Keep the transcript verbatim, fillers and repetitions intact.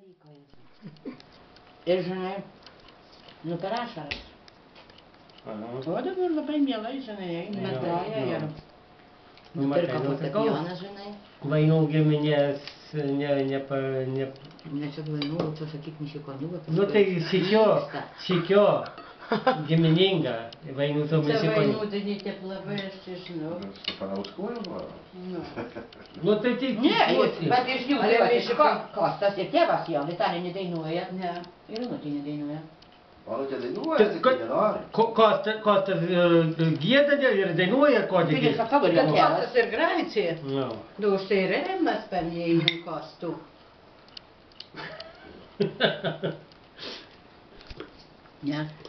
Ir žinai, nu per ašaras. O dabar labai mielai, žinai, eina, groja ir nupirko fortepijoną, žinai. Vainų giminės, ne, ne, pa, ne... Ne čia vainų, čia sakyk, mišikonų. Nu tai sikio, sikio, gimininga, vainų to Čia mišikonų. vainų daryti labai, aš čia žinau. Panauskųjų buvo? Nu tai tik... Ne, bet iš jų tėvas, Kostas ir tėvas jo, Vitalija nedainuoja. Ne. Ir Onutė nedainuoja. Onutė dainuoja, tik nenori. Kostas, Kostas gieda ir dainuoja, ko tik Taigi, gieda. savo Kad tėvas. Kostas ir Graicė. Nu. Nu, už tai remas paminėjimų Kostų. Ne.